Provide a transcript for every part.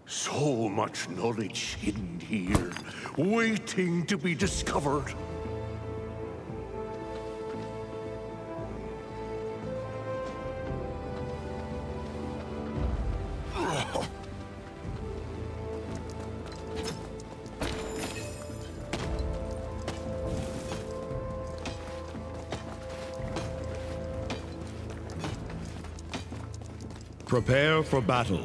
So much knowledge hidden here, waiting to be discovered. Prepare for battle.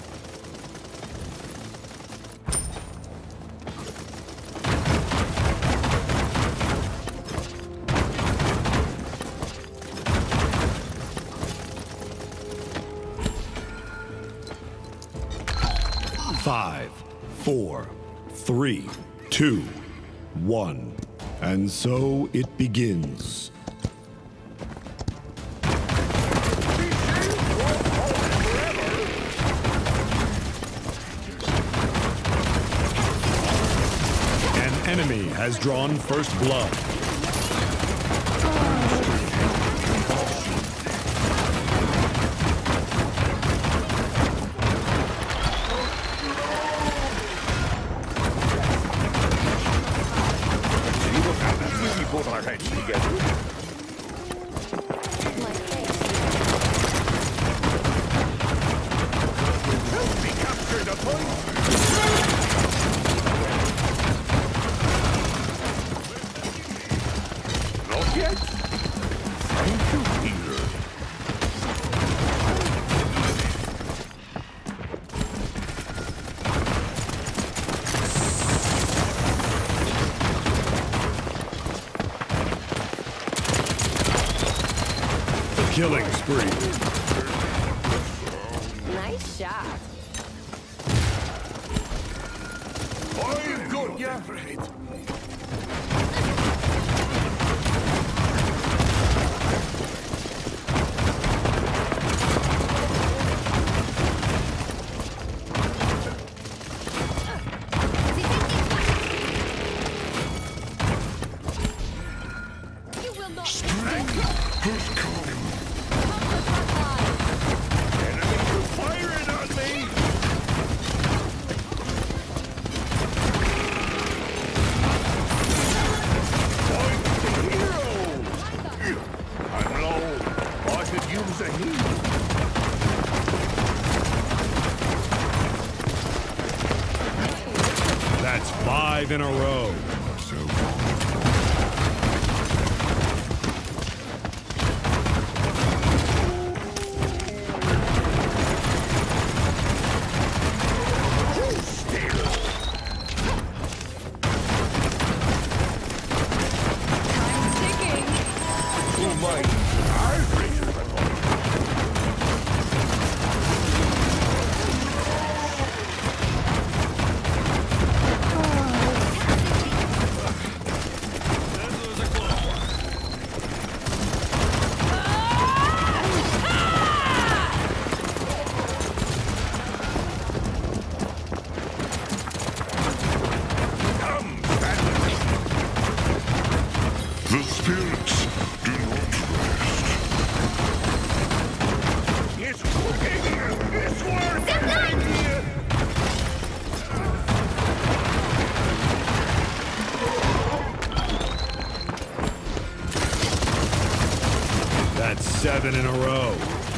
Five, 4, 3, 2, 1. And so it begins. Enemy has drawn first blood. We put our heads together. Help me capture the point. Yet? Thank you, Peter. Killing spree. Nice shot. I've got ya. That's 5 in a row. The spirits do not rest. It's working! It's working! That's 7 in a row.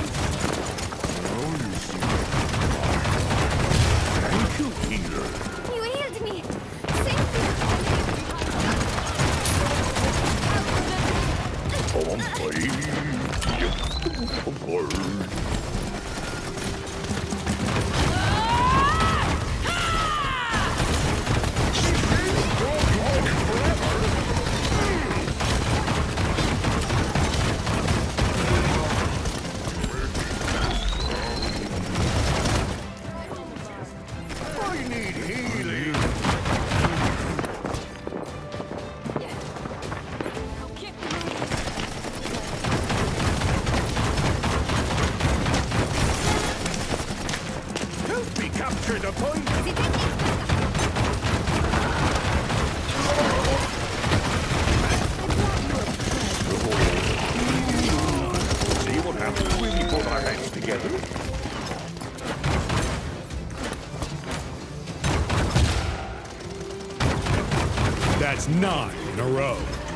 Thank you, Peter. You healed me. Thank you. I need healing. Help me capture the point. See what happens when we put our heads together? That's 9 in a row.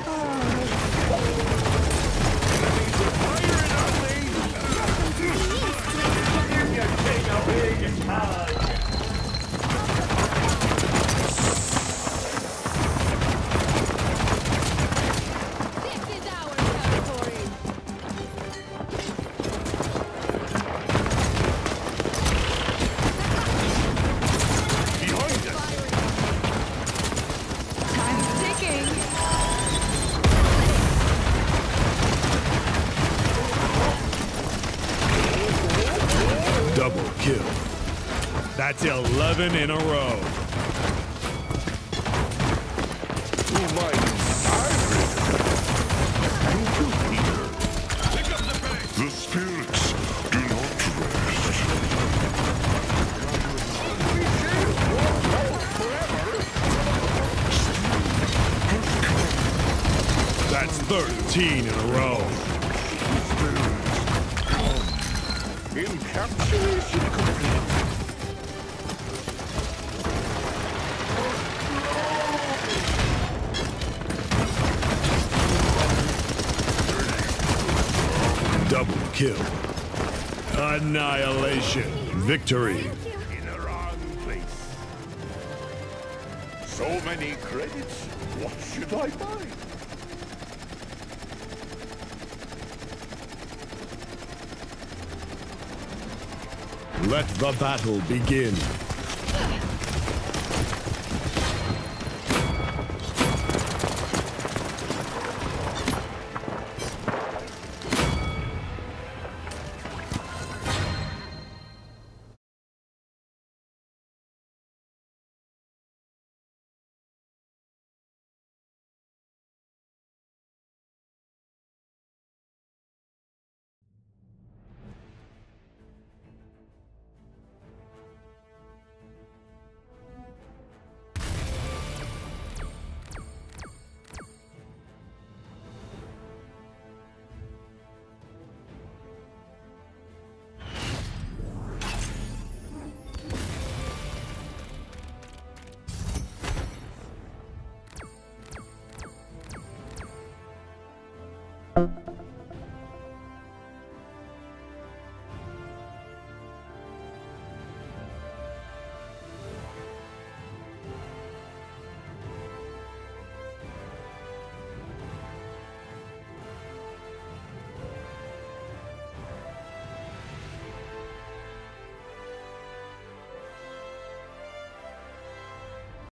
This is our territory. Behind us! Time's ticking. Double kill. That's 11 in a row. Oh my, thank you, Peter. Pick up the pace! The spirits do not rest. That's 13 in a row. Encapsulation complete. Double kill. Annihilation. Victory. In the wrong place. So many credits. What should I buy? Let the battle begin. You